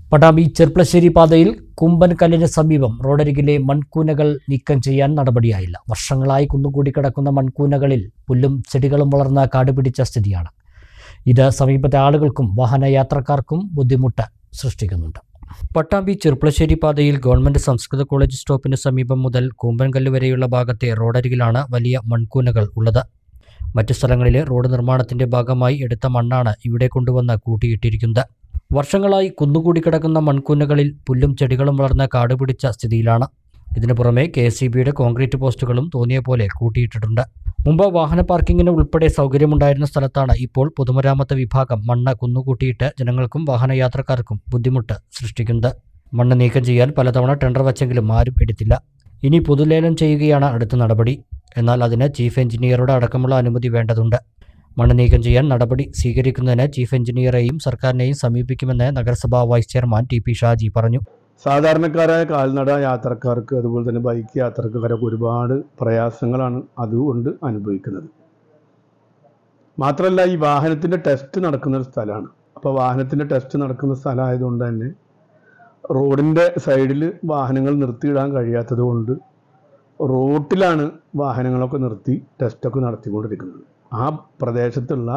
പട്ടാമ്പി ചെർപ്പളശ്ശേരി പാതയിൽ കുമ്പൻകല്ലിന് സമീപം റോഡരികിലെ മൺകൂനകൾ നീക്കം ചെയ്യാൻ നടപടിയായില്ല. വർഷങ്ങളായി കുന്നുകൂടി കിടക്കുന്ന മൺകൂനകളിൽ പുല്ലും ചെടികളും വളർന്ന കാടുപിടിച്ച സ്ഥിതിയാണ്. ഇത് സമീപത്തെ ആളുകൾക്കും വാഹനയാത്രക്കാർക്കും ബുദ്ധിമുട്ട് സൃഷ്ടിക്കുന്നുണ്ട്. പട്ടാമ്പി ചെർപ്പളശ്ശേരി പാതയിൽ ഗവൺമെന്റ് സംസ്കൃത കോളേജ് സ്റ്റോപ്പിന് സമീപം മുതൽ കൂമ്പൻകല്ല് വരെയുള്ള ഭാഗത്തെ റോഡരികിലാണ് വലിയ മൺകൂനകൾ ഉള്ളത്. മറ്റു സ്ഥലങ്ങളിലെ റോഡ് നിർമ്മാണത്തിന്റെ ഭാഗമായി എടുത്ത മണ്ണാണ് ഇവിടെ കൊണ്ടുവന്ന് കൂട്ടിയിട്ടിരിക്കുന്നത്. വർഷങ്ങളായി കുന്നുകൂടി കിടക്കുന്ന മൺകൂനകളിൽ പുല്ലും ചെടികളും വളർന്ന കാടുപിടിച്ച സ്ഥിതിയിലാണ്. ഇതിനു പുറമെ KSEBയുടെ കോൺക്രീറ്റ് പോസ്റ്റുകളും തോന്നിയ പോലെ കൂട്ടിയിട്ടിട്ടുണ്ട്. മുമ്പ് വാഹന പാർക്കിങ്ങിന് ഉൾപ്പെടെ സൗകര്യമുണ്ടായിരുന്ന സ്ഥലത്താണ് ഇപ്പോൾ പൊതുമരാമത്ത് വിഭാഗം മണ്ണ് കുന്നുകൂട്ടിയിട്ട് ജനങ്ങൾക്കും വാഹനയാത്രക്കാർക്കും ബുദ്ധിമുട്ട് സൃഷ്ടിക്കുന്നത്. മണ്ണ് നീക്കം ചെയ്യാൻ പലതവണ ടെൻഡർ വച്ചെങ്കിലും ആരും എടുത്തില്ല. ഇനി പൊതുലേലം ചെയ്യുകയാണ് അടുത്ത നടപടി. എന്നാൽ അതിന് ചീഫ് എഞ്ചിനീയറുടെ അടക്കമുള്ള അനുമതി വേണ്ടതുണ്ട്. മണ്ണ് നീക്കം ചെയ്യാൻ നടപടി സ്വീകരിക്കുന്നതിന് ചീഫ് എഞ്ചിനീയറെയും സർക്കാരിനെയും സമീപിക്കുമെന്ന് നഗരസഭാ വൈസ് ചെയർമാൻ TP ഷാജി പറഞ്ഞു. സാധാരണക്കാരായ കാൽനട യാത്രക്കാർക്ക് അതുപോലെ തന്നെ ബൈക്ക് യാത്രക്കാരൊക്കെ ഒരുപാട് പ്രയാസങ്ങളാണ് അതുകൊണ്ട് അനുഭവിക്കുന്നത്. മാത്രമല്ല, ഈ വാഹനത്തിൻ്റെ ടെസ്റ്റ് നടക്കുന്ന ഒരു സ്ഥലമാണ്. അപ്പോൾ വാഹനത്തിൻ്റെ ടെസ്റ്റ് നടക്കുന്ന സ്ഥലമായതുകൊണ്ട് തന്നെ റോഡിൻ്റെ സൈഡിൽ വാഹനങ്ങൾ നിർത്തിയിടാൻ കഴിയാത്തത് കൊണ്ട് റോട്ടിലാണ് വാഹനങ്ങളൊക്കെ നിർത്തി ടെസ്റ്റൊക്കെ നടത്തിക്കൊണ്ടിരിക്കുന്നത്. ആ പ്രദേശത്തുള്ള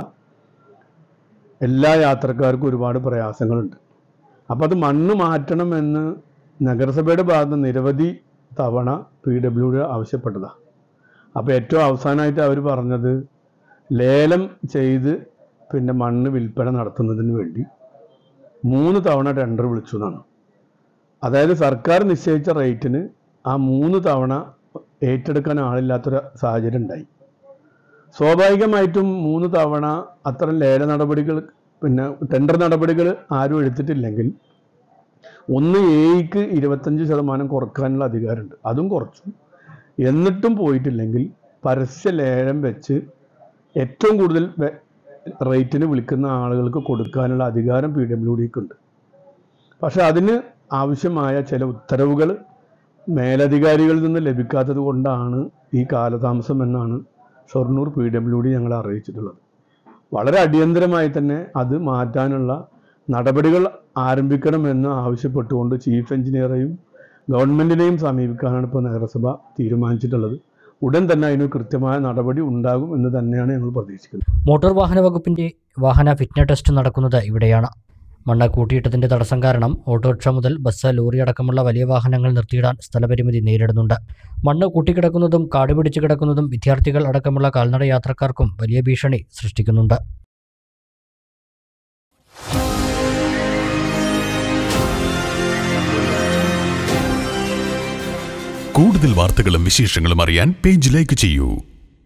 എല്ലാ യാത്രക്കാർക്കും ഒരുപാട് പ്രയാസങ്ങളുണ്ട്. അപ്പോൾ അത് മണ്ണ് മാറ്റണമെന്ന് നഗരസഭയുടെ ഭാഗത്ത് നിരവധി തവണ PWD ആവശ്യപ്പെട്ടതാണ്. അപ്പോൾ ഏറ്റവും അവസാനമായിട്ട് അവർ പറഞ്ഞത് ലേലം ചെയ്ത് പിന്നെ മണ്ണ് വിൽപ്പന നടത്തുന്നതിന് വേണ്ടി 3 തവണ ടെൻഡർ വിളിച്ചു എന്നാണ്. അതായത് സർക്കാർ നിശ്ചയിച്ച റേറ്റിന് ആ 3 തവണ ഏറ്റെടുക്കാൻ ആളില്ലാത്തൊരു സാഹചര്യം ഉണ്ടായി. സ്വാഭാവികമായിട്ടും 3 തവണ അത്തരം ലേല നടപടികൾ പിന്നെ ടെൻഡർ നടപടികൾ ആരും എടുത്തിട്ടില്ലെങ്കിൽ 1Aക്ക് 25% കുറക്കാനുള്ള അധികാരമുണ്ട്. അതും കുറച്ചു. എന്നിട്ടും പോയിട്ടില്ലെങ്കിൽ പരസ്യ ലേലം വെച്ച് ഏറ്റവും കൂടുതൽ റേറ്റിന് വിളിക്കുന്ന ആളുകൾക്ക് കൊടുക്കാനുള്ള അധികാരം PWDക്കുണ്ട്. പക്ഷെ അതിന് ആവശ്യമായ ചില ഉത്തരവുകൾ മേലധികാരികളിൽ നിന്ന് ലഭിക്കാത്തത് കൊണ്ടാണ് ഈ കാലതാമസം എന്നാണ് ഷൊർണൂർ PWD ഞങ്ങളെ അറിയിച്ചിട്ടുള്ളത്. വളരെ അടിയന്തരമായി തന്നെ അത് മാറ്റാനുള്ള നടപടികൾ ആരംഭിക്കണമെന്ന് ആവശ്യപ്പെട്ടുകൊണ്ട് ചീഫ് എഞ്ചിനീയറെയും ഗവൺമെൻറ്റിനെയും സമീപിക്കാനാണ് ഇപ്പോൾ നഗരസഭ തീരുമാനിച്ചിട്ടുള്ളത്. ഉടൻ തന്നെ അതിന് കൃത്യമായ നടപടി ഉണ്ടാകും എന്ന് തന്നെയാണ് ഞങ്ങൾ പ്രതീക്ഷിക്കുന്നത്. മോട്ടോർ വാഹന വകുപ്പിന്റെ വാഹന ഫിറ്റ്നസ് ടെസ്റ്റ് നടക്കുന്നത് ഇവിടെയാണ്. മണ്ണ് കൂട്ടിയിട്ടതിന്റെ തടസ്സം കാരണം ഓട്ടോറിക്ഷ മുതൽ ബസ്, ലോറി അടക്കമുള്ള വലിയ വാഹനങ്ങൾ നിർത്തിയിടാൻ സ്ഥലപരിമിതി നേരിടുന്നുണ്ട്. മണ്ണ് കൂട്ടിക്കിടക്കുന്നതും കാടുപിടിച്ച് കിടക്കുന്നതും വിദ്യാർത്ഥികൾ അടക്കമുള്ള കാൽനട യാത്രക്കാർക്കും വലിയ ഭീഷണി സൃഷ്ടിക്കുന്നുണ്ട്. കൂടുതൽ വാർത്തകളും വിശേഷങ്ങളും അറിയാൻ പേജ് ലൈക്ക് ചെയ്യൂ.